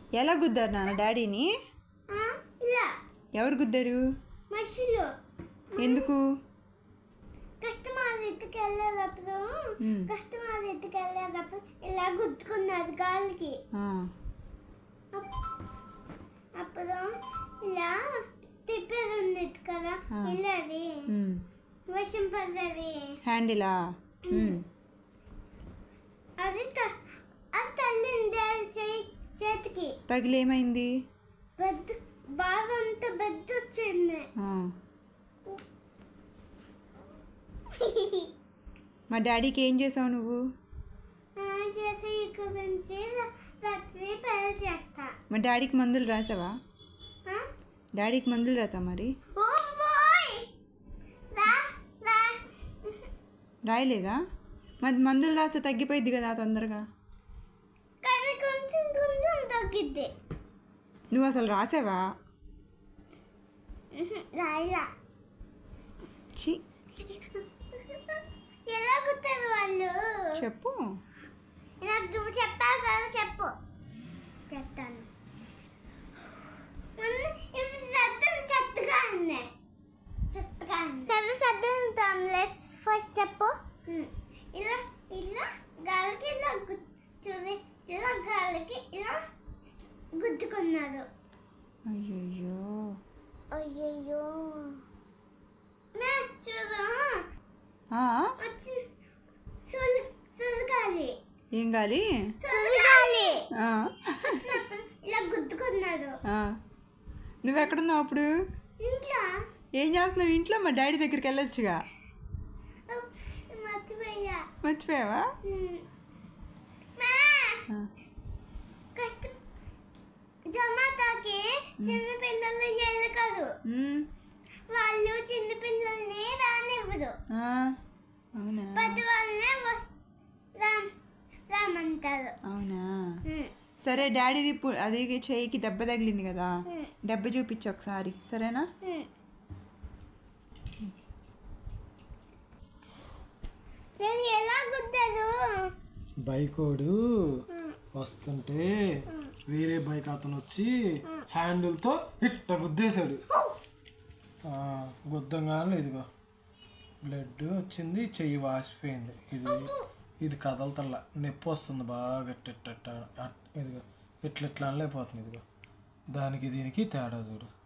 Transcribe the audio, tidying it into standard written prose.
ఎలా గుద్దారు నాన్న డాడీని? ఎవరు గుద్దారు? ఎందుకు? కస్టమర్ ఎత్తుకెళ్ళేటప్పుడు ఇలా గుద్దుకున్నారు గాలికి. అప్పుడు ఇలా తిప్పేది కదా, ఇలాది వర్షం పడ్డది. హ్యాండిలా? అది తల్లింది చేతికి తగిలి ఏమైంది? బాగా అంతా బెడ్ వచ్చింది. మా డాడీకి ఏం చేసావు నువ్వు? మా డాడీకి మందులు రాసావా? డాడీకి మందులు రాసా మరి? రాయలేదా? మరి మందులు రాస్తే తగ్గిపోయింది కదా తొందరగా. తగ్గిద్ది. నువ్వు అసలు రాసావా? ఎలా గుర్తారు వాళ్ళు? చెప్పు. నువ్వు చెప్పావు కదా, చెప్పు. చెప్తాను. చెత్తగా ఉంది. సరే ఫస్ట్ చెప్పు. ఇలా ఇలా గాలికి ఇలా చూసి ఇలా గాలికి ఇలా గుద్దుకున్నారు. అయ్యయ్యో అయ్యయ్యో చూడు సురగాలి. ఏం గాలి? సురగాలి ఇలా గుద్దుకున్నారు. నువ్వు ఎక్కడున్నావు అప్పుడు? ఇంట్లో. ఏం చేస్తున్నావు ఇంట్లో? మా డాడీ దగ్గరికి వెళ్ళొచ్చుగా. మర్చిపోయావా? జమాతాకి చిన్నపిల్లలు వెళ్ళకరు, వాళ్ళు చిన్నపిల్లల్ని రానివ్వరు. అవునా? పెద్దవాళ్ళనే రామంటారు. అవునా? సరే డాడీది అది చెయ్యికి దెబ్బ తగిలింది కదా, దెబ్బ చూపించు ఒకసారి, సరేనా? ఎలా గుద్దారు? బైకోడు వస్తుంటే వేరే బైక్ అతను వచ్చి హ్యాండిల్తో ఇట్ట గుద్దేశాడు. గుద్దంగానే ఇదిగో బ్లడ్ వచ్చింది, చెయ్యి వాసిపోయింది. ఇది కదలతల్లా, నొప్పి వస్తుంది బాగా. ఇదిగో ఇట్లా అనలేకపోతుంది. ఇదిగో దానికి దీనికి తేడా చూడు.